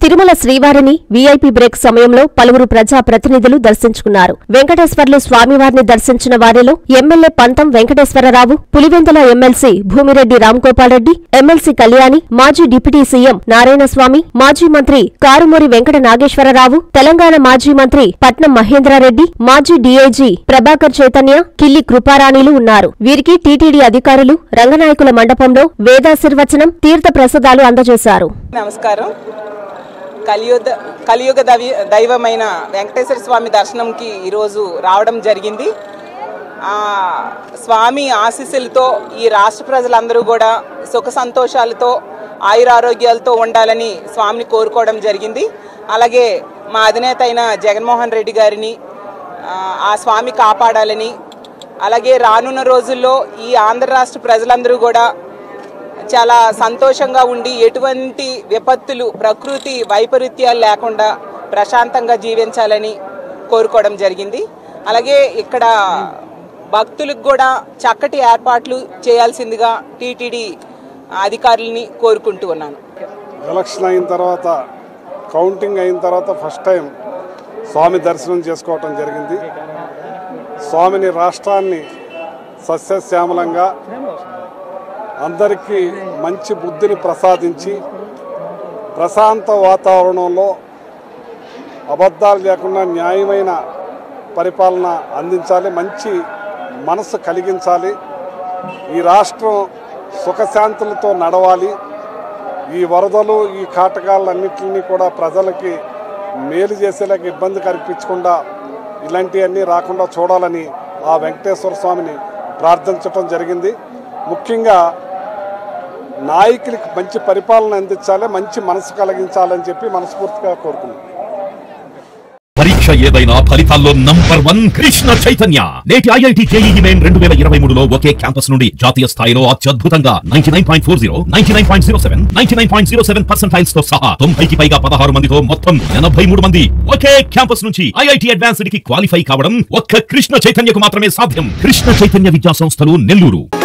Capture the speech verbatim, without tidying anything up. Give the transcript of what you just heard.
తిరుమల శ్రీవారిని VIP break సమయంలో పలువురు ప్రజా ప్రతినిధులు దర్శించుకున్నారు. వెంకటేశ్వర్లు స్వామివారిని దర్శించిన వారిలో MLA Pantham Venkateswararao, Pulivendula MLC Bhumireddy Ramgopalreddy, MLC Kalyani, మాజీ డిప్యూటీ సీఎం నారాయణస్వామి, మాజీ మంత్రి కారుమూరి వెంకట నాగేశ్వరరావు, తెలంగాణ మాజీ మంత్రి పట్నం మహేంద్రారెడ్డి, మాజీ డీఐజీ ప్రభాకర్ చైతన్య, కిల్లి కృపారాణిలు ఉన్నారు. వీరికి టీటీడీ అధికారులు రంగనాయకుల మండపంలో వేదాశీర్వచనం, తీర్థ ప్రసాదాలు అందజేశారు. నమస్కారం. కలియుగ కలియుగ దైవమైన వెంకటేశ్వర స్వామి దర్శనంకి ఈరోజు రావడం జరిగింది. స్వామి ఆశీస్సులతో ఈ రాష్ట్ర ప్రజలందరూ కూడా సుఖ సంతోషాలతో ఆయురారోగ్యాలతో ఉండాలని స్వామిని కోరుకోవడం జరిగింది. అలాగే మా అధినేత అయిన జగన్మోహన్ రెడ్డి గారిని ఆ స్వామి కాపాడాలని, అలాగే రానున్న రోజుల్లో ఈ ఆంధ్ర రాష్ట్ర ప్రజలందరూ కూడా చాలా సంతోషంగా ఉండి ఎటువంటి విపత్తులు, ప్రకృతి వైపరీత్యాలు లేకుండా ప్రశాంతంగా జీవించాలని కోరుకోవడం జరిగింది. అలాగే ఇక్కడ భక్తులకు కూడా చక్కటి ఏర్పాట్లు చేయాల్సిందిగా టీటీడీ అధికారులని కోరుకుంటూ ఉన్నాను. ఎలక్షన్ అయిన తర్వాత, కౌంటింగ్ అయిన తర్వాత ఫస్ట్ టైం స్వామి దర్శనం చేసుకోవటం జరిగింది. స్వామిని రాష్ట్రాన్ని సస్యశ్యామలంగా అందరికీ మంచి బుద్ధిని ప్రసాదించి ప్రశాంత వాతావరణంలో అబద్ధాలు లేకుండా న్యాయమైన పరిపాలన అందించాలి, మంచి మనసు కలిగించాలి, ఈ రాష్ట్రం సుఖశాంతులతో నడవాలి, ఈ వరదలు ఈ కాటకాలన్నింటినీ కూడా ప్రజలకి మేలు చేసేలాగా ఇబ్బంది కల్పించకుండా ఇలాంటివన్నీ రాకుండా చూడాలని ఆ వెంకటేశ్వర స్వామిని ప్రార్థించడం జరిగింది. ముఖ్యంగా నాయకులకి మంచి పరిపాలన అందించాలి, మంచి మనసు కలిగించాలని చెప్పి మనస్ఫూర్తిగా కోరుకున్నాం. పరీక్ష ఏదైనా ఫలితాల్లో నంబర్ వన్ కృష్ణ చైతన్య. నేటి ఐఐటి జేఈఈ మెయిన్ రెండు వేల ఇరవై మూడులో ఒకే క్యాంపస్ నుండి జాతీయ స్థాయిలో అత్యద్భుతంగా ninety nine point four zero, ninety nine point zero seven, ninety nine point zero seven percentiles తో సహా తొంభైకి పైగా పదహారు మందితో మొత్తం ఎనభై మూడు మంది ఒకే క్యాంపస్ నుంచి ఐఐటి అడ్వాన్స్డ్ కి క్వాలిఫై కావడం ఒక్క కృష్ణ చైతన్యకు మాత్రమే సాధ్యం. కృష్ణ చైతన్య విద్యా సంస్థలు, నెల్లూరు.